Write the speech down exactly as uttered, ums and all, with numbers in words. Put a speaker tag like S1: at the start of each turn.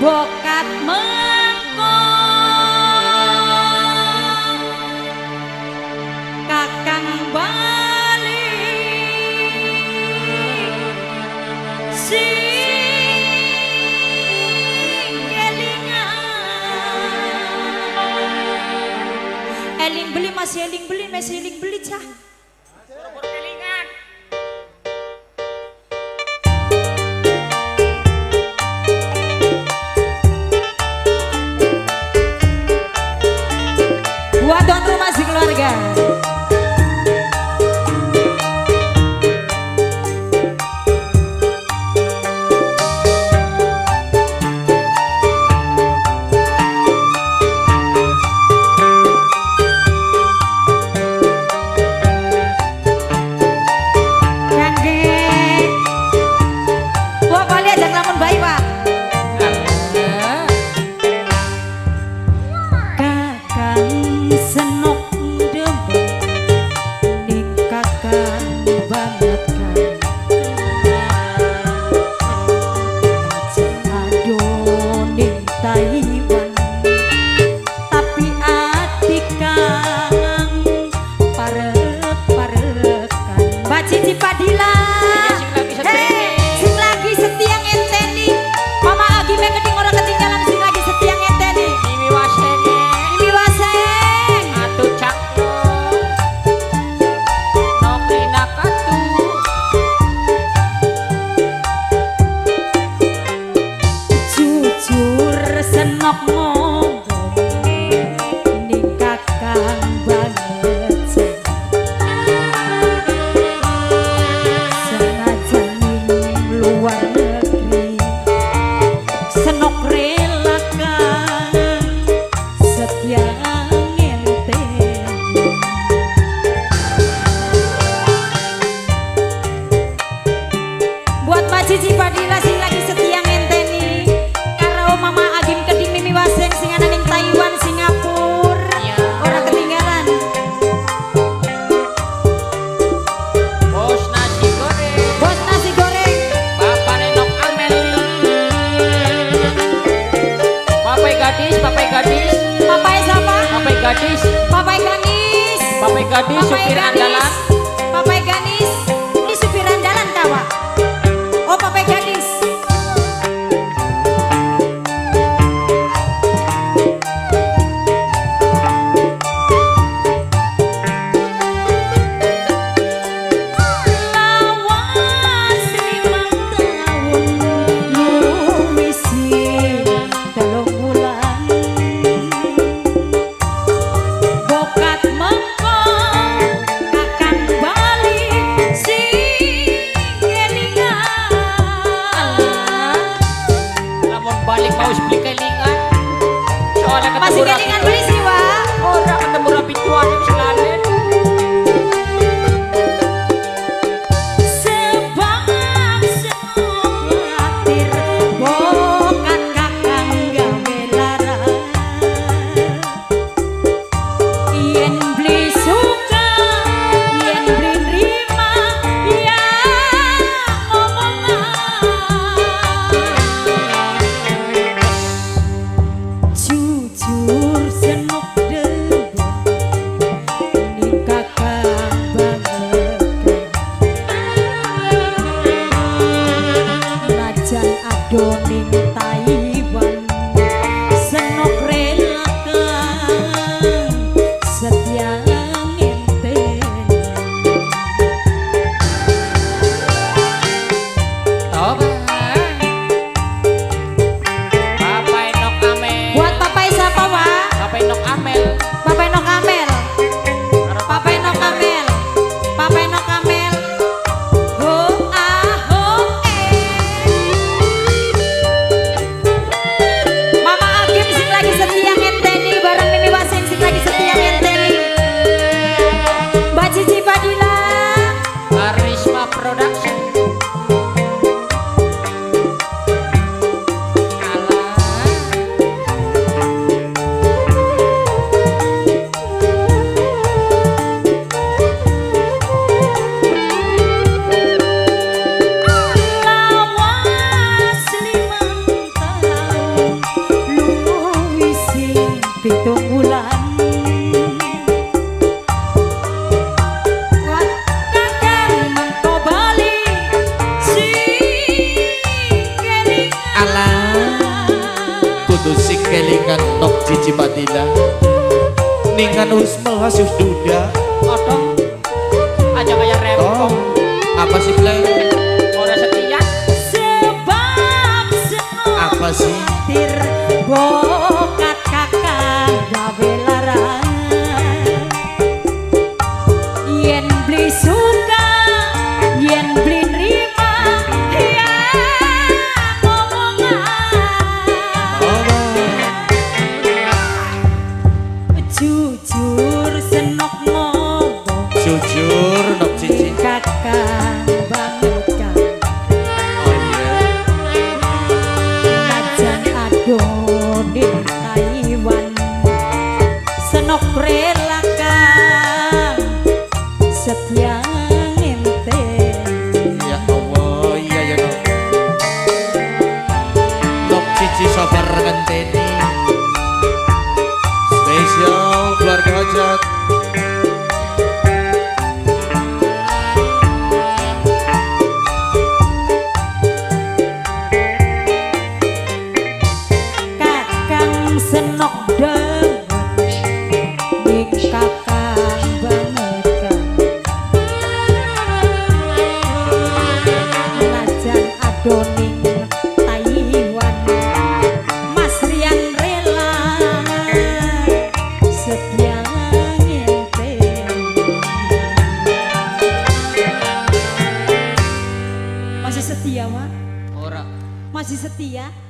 S1: bokat mengko kakang bali sing kelingan eling beli masih eling beli masih eling beli cah buat tuan rumah si keluarga. Cici Padilla sing lagi setia ngenteni karo Mama Agim Keding Mimi Waseng sing ana ning Taiwan Singapura ya. Ora ketinggalan Bos nasi goreng Bos nasi goreng Bapak Renok Amel Papai gadis Papai gadis Papai siapa? Papai gadis Papai ganis Papai gadis supir andalan Papai ganis ini supir andalan kawa oh papai gadis lawas limang tahun nuwisi telung wulan bokat mengko kakang
S2: kelingan nok cici Badila ningan usmel hasil duda
S1: odong aja kayak rempong.
S2: Apa sih play?
S1: Orang setia sebab
S2: apa sih?
S1: tir bokat kakak gawe larang yen beli suka yen beli nerima ya ngomongan jujur senok ngomong
S2: jujur nok cici
S1: kakak banget kan
S2: oh iya
S1: najan adone Taiwan senok relakan setia ente
S2: ya Allah iya ya nok nok cici sabar ngenteni spesial keluarga hajat
S1: senok demen ning kakang banget kan najan adoning Taiwan Mas Rian rela setia ngente masih setia Mak?
S2: ora
S1: Masih setia?